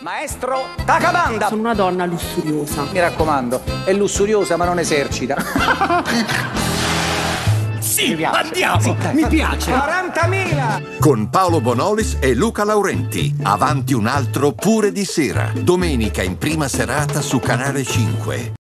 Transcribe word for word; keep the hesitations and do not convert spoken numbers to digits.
Maestro Takabanda. Sono una donna lussuriosa. Mi raccomando, è lussuriosa ma non esercita. Sì, mi andiamo, sì, mi piace. quarantamila. Con Paolo Bonolis e Luca Laurenti. Avanti un altro pure di sera. Domenica in prima serata su Canale cinque.